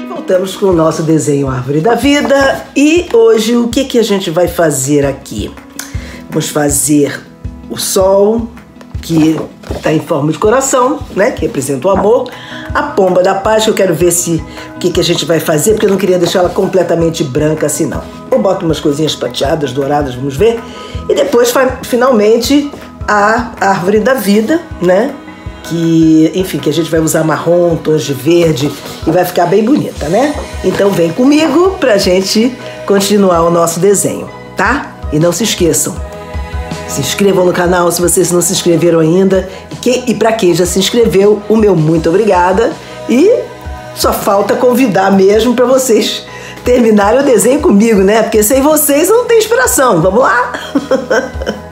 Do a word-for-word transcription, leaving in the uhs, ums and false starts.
Voltamos com o nosso desenho Árvore da Vida. E hoje o que, que a gente vai fazer aqui? Vamos fazer o sol, que está em forma de coração, né? Que representa o amor. A pomba da paz, que eu quero ver se o que, que a gente vai fazer, porque eu não queria deixar ela completamente branca assim, não. Eu boto umas coisinhas prateadas, douradas, vamos ver. E depois, finalmente, a Árvore da Vida, né? Que, enfim, que a gente vai usar marrom, tons de verde e vai ficar bem bonita, né? Então vem comigo pra gente continuar o nosso desenho, tá? E não se esqueçam, se inscrevam no canal se vocês não se inscreveram ainda. E, quem, e pra quem já se inscreveu, o meu muito obrigada. E só falta convidar mesmo pra vocês terminarem o desenho comigo, né? Porque sem vocês eu não tenho inspiração. Vamos lá?